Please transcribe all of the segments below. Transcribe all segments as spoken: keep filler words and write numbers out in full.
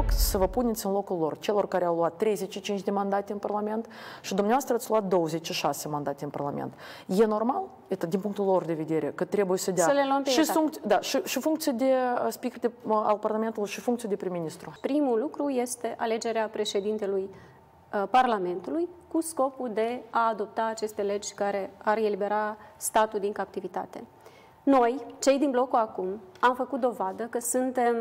rog să vă puneți în locul lor, celor care au luat treizeci și cinci de mandate în Parlament și dumneavoastră ați luat douăzeci și șase mandate în Parlament. E normal, это, din punctul lor de vedere, că trebuie să dea să le luăm pe și, funcție, da, și, și funcție de speaker de, al Parlamentului și funcție de prim-ministru? Primul lucru este alegerea președintelui uh, Parlamentului cu scopul de a adopta aceste legi care ar elibera statul din captivitate. Noi, cei din blocul acum, am făcut dovadă că suntem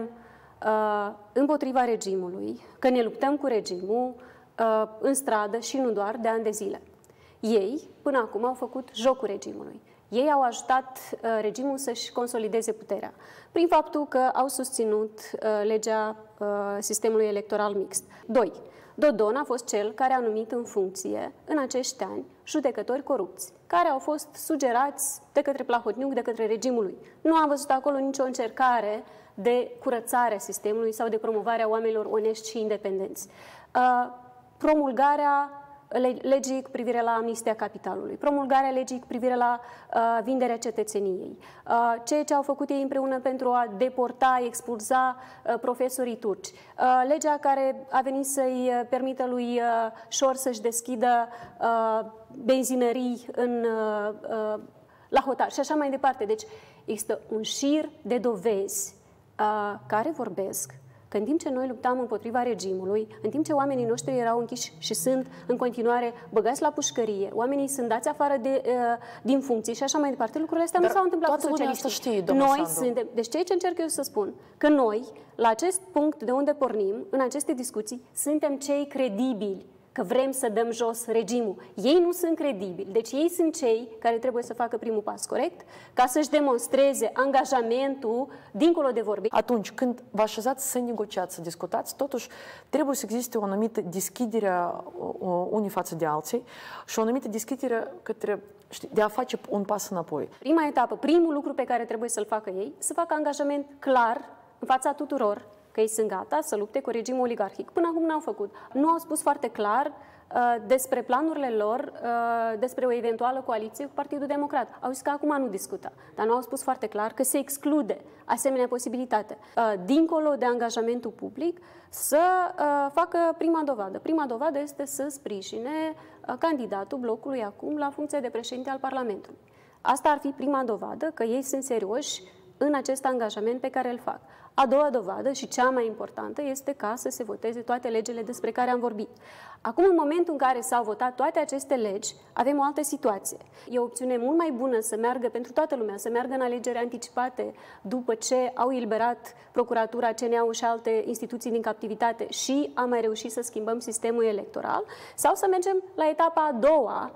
uh, împotriva regimului, că ne luptăm cu regimul uh, în stradă și nu doar de ani de zile. Ei, până acum, au făcut jocul regimului. Ei au ajutat uh, regimul să-și consolideze puterea prin faptul că au susținut uh, legea uh, sistemului electoral mixt. Doi. Dodon a fost cel care a numit în funcție, în acești ani, judecători corupți, care au fost sugerați de către Plahotniuc, de către regimul lui. Nu am văzut acolo nicio încercare de curățare a sistemului sau de promovarea oamenilor onești și independenți. Uh, promulgarea legii cu privire la amnistia capitalului, promulgarea legii cu privire la uh, vinderea cetățeniei, uh, ceea ce au făcut ei împreună pentru a deporta, expulza uh, profesorii turci, uh, legea care a venit să-i permită lui uh, Șor să-și deschidă uh, benzinării în, uh, uh, la hotar și așa mai departe. Deci există un șir de dovezi uh, care vorbesc că în timp ce noi luptam împotriva regimului, în timp ce oamenii noștri erau închiși și sunt în continuare băgați la pușcărie, oamenii sunt dați afară de, uh, din funcții și așa mai departe, lucrurile astea Dar nu s-au întâmplat cu socialiștii. Știe, noi Sandu. suntem, deci ceea ce încerc eu să spun, că noi, la acest punct de unde pornim, în aceste discuții, suntem cei credibili, că vrem să dăm jos regimul. Ei nu sunt credibili, deci ei sunt cei care trebuie să facă primul pas, corect? Ca să-și demonstreze angajamentul dincolo de vorbe. Atunci când vă așezați să negociați, să discutați, totuși trebuie să existe o anumită deschidere unii față de alții și o anumită deschidere către, știi, de a face un pas înapoi. Prima etapă, primul lucru pe care trebuie să-l facă ei, să facă angajament clar în fața tuturor, că ei sunt gata să lupte cu regimul oligarhic. Până acum n-au făcut. Nu au spus foarte clar uh, despre planurile lor, uh, despre o eventuală coaliție cu Partidul Democrat. Au zis că acum nu discută, dar nu au spus foarte clar că se exclude asemenea posibilitate. Uh, dincolo de angajamentul public, să uh, facă prima dovadă. Prima dovadă este să sprijine uh, candidatul blocului acum la funcție de președinte al Parlamentului. Asta ar fi prima dovadă că ei sunt serioși în acest angajament pe care îl fac. A doua dovadă și cea mai importantă este ca să se voteze toate legile despre care am vorbit. Acum, în momentul în care s-au votat toate aceste legi, avem o altă situație. E o opțiune mult mai bună să meargă pentru toată lumea, să meargă în alegeri anticipate după ce au eliberat Procuratura, C N A-ul și alte instituții din captivitate și am mai reușit să schimbăm sistemul electoral, sau să mergem la etapa a doua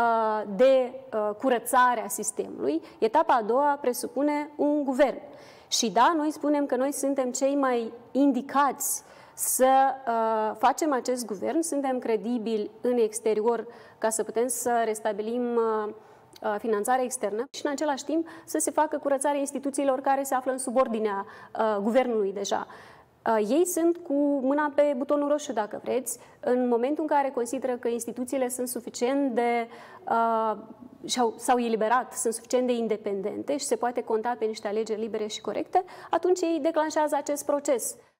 de curățare a sistemului. Etapa a doua presupune un guvern. Și da, noi spunem că noi suntem cei mai indicați să uh, facem acest guvern, suntem credibili în exterior ca să putem să restabilim uh, finanțarea externă și în același timp să se facă curățarea instituțiilor care se află în subordinea uh, guvernului deja. Uh, ei sunt cu mâna pe butonul roșu, dacă vreți, în momentul în care consideră că instituțiile sunt suficient de uh, s-au eliberat, sunt suficient de independente și se poate conta pe niște alegeri libere și corecte, atunci ei declanșează acest proces.